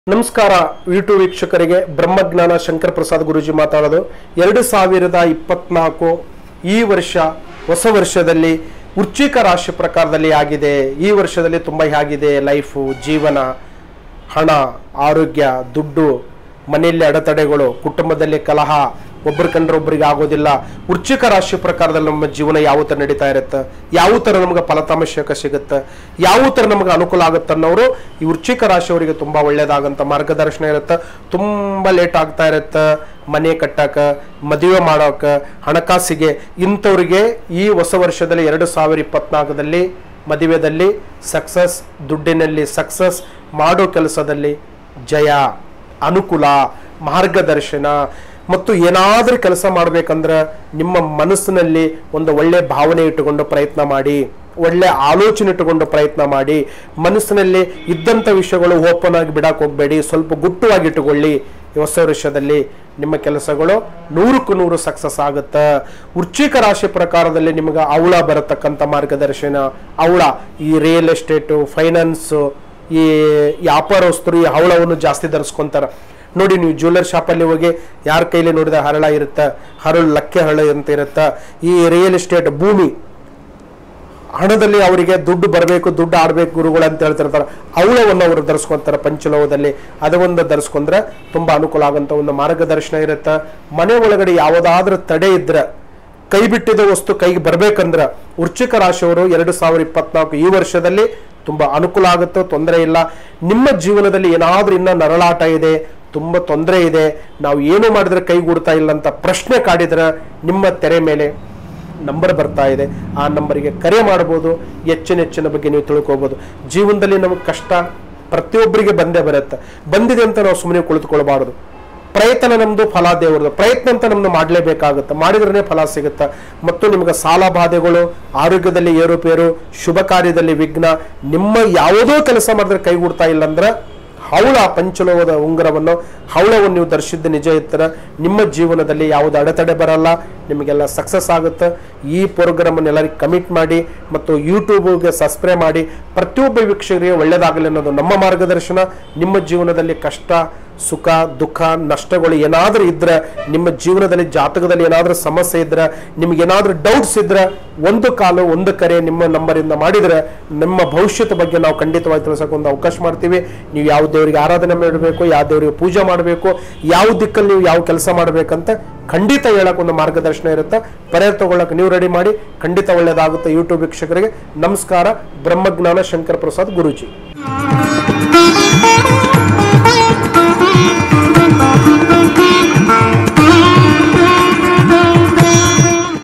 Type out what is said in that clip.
ನಮಸ್ಕಾರ ಯೂಟ್ಯೂಬ್ ವೀಕ್ಷಕರಿಗೆ ಬ್ರಹ್ಮಜ್ಞಾನ ಶಂಕರ್ ಪ್ರಸಾದ್ ಗುರುಜಿ ಮಾತಾಡೋದು 2024 ಈ ವರ್ಷ ಹೊಸ ವರ್ಷದಲ್ಲಿ ವೃಶ್ಚಿಕ ರಾಶಿ ಪ್ರಕಾರದಲ್ಲಿ ಆಗಿದೆ। ಈ ವರ್ಷದಲ್ಲಿ ತುಂಬಾ ಆಗಿದೆ ಲೈಫ್ ಜೀವನ ಹಣ ಆರೋಗ್ಯ ದುಡ್ಡು ಮನೆಯಲ್ಲಿ ಅಡೆತಡೆಗಳು ಕುಟುಂಬದಲ್ಲಿ ಕಲಹ ಒಬ್ಬರ ಕಂಡ್ರೆ ಒಬ್ಬರಿಗೆ ಆಗೋದಿಲ್ಲ। ವೃಶ್ಚಿಕ ರಾಶಿ ಪ್ರಕಾರದಲ್ಲಿ ನಮ್ಮ ಜೀವನ ಯಾವ ತರ ನಡೀತಾ ಇರುತ್ತೆ ಯಾವ ತರ ನಮಗೆ ಫಲಿತಾಂಶ ಸಿಗುತ್ತೆ ಯಾವ ತರ ನಮಗೆ ಅನುಕೂಲ ಆಗುತ್ತೆ ಅನ್ನೋರು ಈ ವೃಶ್ಚಿಕ ರಾಶಿಯವರಿಗೆ ತುಂಬಾ ಒಳ್ಳೆಯದಾಗಂತ ಮಾರ್ಗದರ್ಶನ ಇರುತ್ತೆ। ತುಂಬಾ ಲೇಟ್ ಆಗ್ತಾ ಇರುತ್ತೆ ಮನೆ ಕಟ್ಟಕ ಮದುವೆ ಮಾಡೋಕ ಹಣಕಾಸಿಗೆ ಇಂಥವರಿಗೆ ಈ ಹೊಸ ವರ್ಷದಲ್ಲಿ 2024ದಲ್ಲಿ ಮದುವೆದಲ್ಲಿ ಸಕ್ಸಸ್ ದುಡ್ಡಿನಲ್ಲಿ ಸಕ್ಸಸ್ ಮಾಡೋ ಕೆಲಸದಲ್ಲಿ ಜಯ ಅನುಕೂಲ ಮಾರ್ಗದರ್ಶನ ಮತ್ತು ಏನಾದರೂ ಕೆಲಸ ಮಾಡಬೇಕಂದ್ರೆ ನಿಮ್ಮ ಮನಸ್ಸಿನಲ್ಲಿ ಒಂದು ಒಳ್ಳೆ ಭಾವನೆ ಇಟ್ಟುಕೊಂಡು ಪ್ರಯತ್ನ ಮಾಡಿ ಒಳ್ಳೆ ಆಲೋಚನೆ ಇಟ್ಟುಕೊಂಡು ಪ್ರಯತ್ನ ಮಾಡಿ ಮನಸ್ಸಿನಲ್ಲಿ ಇದ್ದಂಥ ವಿಷಯಗಳು ಓಪನ್ ಆಗಿ ಬಿಡಕ್ಕೆ ಹೋಗಬೇಡಿ ಸ್ವಲ್ಪ ಗುಟ್ಟವಾಗಿ ಇಟ್ಟುಕೊಳ್ಳಿ। ಈ ಹೊಸ ವರ್ಷದಲ್ಲಿ ನಿಮ್ಮ ಕೆಲಸಗಳು 100ಕ್ಕೆ 100 ಸಕ್ಸಸ್ ಆಗುತ್ತೆ। ವೃಶ್ಚಿಕ ರಾಶಿ ಪ್ರಕಾರದಲ್ಲಿ ನಿಮಗೆ ಅವಳ ಬರತಕ್ಕಂಥ ಮಾರ್ಗದರ್ಶನ ಅವಳ ಈ ರಿಯಲ್ ಎಸ್ಟೇಟು ಫೈನಾನ್ಸ್ ಈ ವ್ಯಾಪಾರಸ್ಥರು ಈ ಹವಳವನ್ನು ಜಾಸ್ತಿ ಧರಿಸ್ಕೊಂತಾರೆ ನೋಡಿ। ನೀವು ಜ್ಯುವೆಲ್ಲರ್ ಶಾಪಲ್ಲಿ ಹೋಗಿ ಯಾರ ಕೈಲಿ ನೋಡಿದ ಹರಳ ಇರುತ್ತೆ ಹರಳು ಲಕ್ಕೆ ಹರಳು ಅಂತ ಇರುತ್ತೆ। ಈ ರಿಯಲ್ ಎಸ್ಟೇಟ್ ಭೂಮಿ ಹಣದಲ್ಲಿ ಅವರಿಗೆ ದುಡ್ಡು ಬರಬೇಕು ದುಡ್ಡು ಆಡ್ಬೇಕು ಗುರುಗಳು ಅಂತ ಹೇಳ್ತಿರ್ತಾರೆ ಅವಳವನ್ನು ಅವರು ಧರಿಸ್ಕೊಂತಾರೆ ಪಂಚಲೋಹದಲ್ಲಿ ಅದೊಂದು ಧರಿಸ್ಕೊಂಡ್ರೆ ತುಂಬಾ ಅನುಕೂಲ ಆಗಂತ ಒಂದು ಮಾರ್ಗದರ್ಶನ ಇರುತ್ತೆ। ಮನೆ ಒಳಗಡೆ ಯಾವುದಾದ್ರೂ ತಡೆ ಇದ್ರೆ ಕೈ ಬಿಟ್ಟಿದ ವಸ್ತು ಕೈಗೆ ಬರ್ಬೇಕಂದ್ರೆ ವೃಶ್ಚಿಕ ರಾಶಿಯವರು 2024 ಈ ವರ್ಷದಲ್ಲಿ ತುಂಬಾ ಅನುಕೂಲ ಆಗುತ್ತೆ ತೊಂದರೆ ಇಲ್ಲ। ನಿಮ್ಮ ಜೀವನದಲ್ಲಿ ಏನಾದ್ರೂ ಇನ್ನ ನರಳಾಟ ಇದೆ ತುಂಬಾ ತೊಂದರೆ ಇದೆ ನಾವು ಏನು ಮಾಡಿದ್ರೆ ಕೈಗೂಡ್ತಾ ಇಲ್ಲ ಅಂತ ಪ್ರಶ್ನೆ ಕಾಡಿದ್ರೆ ನಿಮ್ಮ ತೆರೆ ಮೇಲೆ ನಂಬರ್ ಬರ್ತಾ ಇದೆ ಆ ನಂಬರಿಗೆ ಕರೆ ಮಾಡಬಹುದು ಹೆಚ್ಚಿನ ಬಗ್ಗೆ ನೀವು ತಿಳ್ಕೋಬಹುದು। ಜೀವನದಲ್ಲಿ ನಮಗೆ ಕಷ್ಟ ಪ್ರತಿಯೊಬ್ಬರಿಗೆ ಬಂದೇ ಬರುತ್ತೆ ಬಂದಿದೆ ಅಂತ ನಾವು ಸುಮ್ಮನೆ ಕುಳಿತುಕೊಳ್ಳಬಾರದು ಪ್ರಯತ್ನ ನಮ್ದು ಫಲ ದೇವರದು ಪ್ರಯತ್ನ ಅಂತ ನಮ್ದು ಮಾಡಲೇಬೇಕಾಗುತ್ತೆ ಮಾಡಿದ್ರೇ ಫಲ ಸಿಗುತ್ತೆ। ಮತ್ತು ನಿಮಗೆ ಸಾಲ ಬಾಧೆಗಳು ಆರೋಗ್ಯದಲ್ಲಿ ಏರುಪೇರು ಶುಭ ಕಾರ್ಯದಲ್ಲಿ ವಿಘ್ನ ನಿಮ್ಮ ಯಾವುದೋ ಕೆಲಸ ಮಾಡಿದ್ರೆ ಕೈಗೂಡ್ತಾ ಇಲ್ಲ ಅಂದ್ರೆ ಹವಳ ಪಂಚಲೋಹದ ಉಂಗುರವನ್ನು ಹವಳವನ್ನು ನೀವು ಧರಿಸಿದ್ದು ನಿಜ ಇರ್ತಾರೆ ನಿಮ್ಮ ಜೀವನದಲ್ಲಿ ಯಾವುದೇ ಅಡೆತಡೆ ಬರಲ್ಲ ನಿಮಗೆಲ್ಲ ಸಕ್ಸಸ್ ಆಗುತ್ತೆ। ಈ ಪ್ರೋಗ್ರಾಮ್ ಅನ್ನು ಎಲ್ಲರಿಗೂ ಕಮಿಟ್ ಮಾಡಿ ಮತ್ತು ಯೂಟ್ಯೂಬ್ಗೆ ಸಬ್ಸ್ಕ್ರೈಬ್ ಮಾಡಿ ಪ್ರತಿಯೊಬ್ಬ ವೀಕ್ಷಕರಿಗೆ ಒಳ್ಳೆಯದಾಗಲಿ ಅನ್ನೋದು ನಮ್ಮ ಮಾರ್ಗದರ್ಶನ। ನಿಮ್ಮ ಜೀವನದಲ್ಲಿ ಕಷ್ಟ ಸುಖ ದುಃಖ ನಷ್ಟಗಳು ಏನಾದರೂ ಇದ್ರೆ ನಿಮ್ಮ ಜೀವನದಲ್ಲಿ ಜಾತಕದಲ್ಲಿ ಏನಾದರೂ ಸಮಸ್ಯೆ ಇದ್ರೆ ನಿಮಗೇನಾದರೂ ಡೌಟ್ಸ್ ಇದ್ರೆ ಒಂದು ಕಾಲು ಒಂದು ಕರೆ ನಿಮ್ಮ ನಂಬರಿಂದ ಮಾಡಿದರೆ ನಿಮ್ಮ ಭವಿಷ್ಯದ ಬಗ್ಗೆ ನಾವು ಖಂಡಿತವಾಗಿ ತಿಳಿಸೋಕೆ ಒಂದು ಅವಕಾಶ ಮಾಡ್ತೀವಿ। ನೀವು ಯಾವ ದೇವರಿಗೆ ಆರಾಧನೆ ಮಾಡಬೇಕು ಯಾವ ದೇವರಿಗೆ ಪೂಜೆ ಮಾಡಬೇಕು ಯಾವ ದಿಕ್ಕಲ್ಲಿ ನೀವು ಯಾವ ಕೆಲಸ ಮಾಡಬೇಕಂತ ಖಂಡಿತ ಹೇಳಕ್ಕೆ ಒಂದು ಮಾರ್ಗದರ್ಶನ ಇರುತ್ತೆ ಪರಿಹಾರ ತಗೊಳ್ಳಕ್ಕೆ ನೀವು ರೆಡಿ ಮಾಡಿ ಖಂಡಿತ ಒಳ್ಳೆಯದಾಗುತ್ತೆ। ಯೂಟ್ಯೂಬ್ ವೀಕ್ಷಕರಿಗೆ ನಮಸ್ಕಾರ ಬ್ರಹ್ಮಜ್ಞಾನ ಶಂಕರ್ ಪ್ರಸಾದ್ ಗುರೂಜಿ।